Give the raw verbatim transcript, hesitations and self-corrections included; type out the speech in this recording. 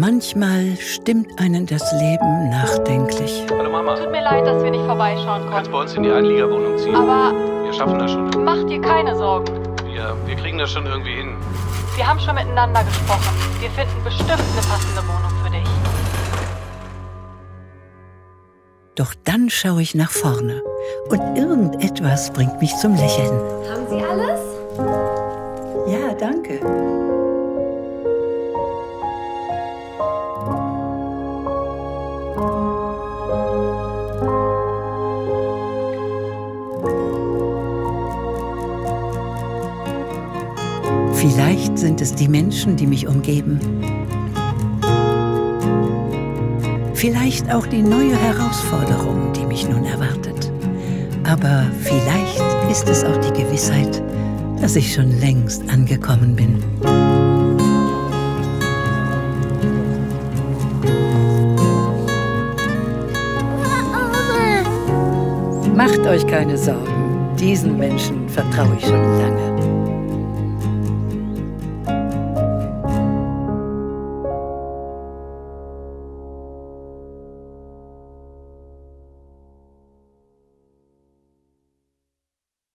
Manchmal stimmt einen das Leben nachdenklich. Hallo Mama. Tut mir leid, dass wir nicht vorbeischauen konnten. Du kannst bei uns in die Einliegerwohnung ziehen. Aber wir schaffen das schon. Mach dir keine Sorgen. Wir, wir kriegen das schon irgendwie hin. Wir haben schon miteinander gesprochen. Wir finden bestimmt eine passende Wohnung für dich. Doch dann schaue ich nach vorne und irgendetwas bringt mich zum Lächeln. Haben Sie alles? Ja, danke. Vielleicht sind es die Menschen, die mich umgeben. Vielleicht auch die neue Herausforderung, die mich nun erwartet. Aber vielleicht ist es auch die Gewissheit, dass ich schon längst angekommen bin. Macht euch keine Sorgen, diesen Menschen vertraue ich schon lange.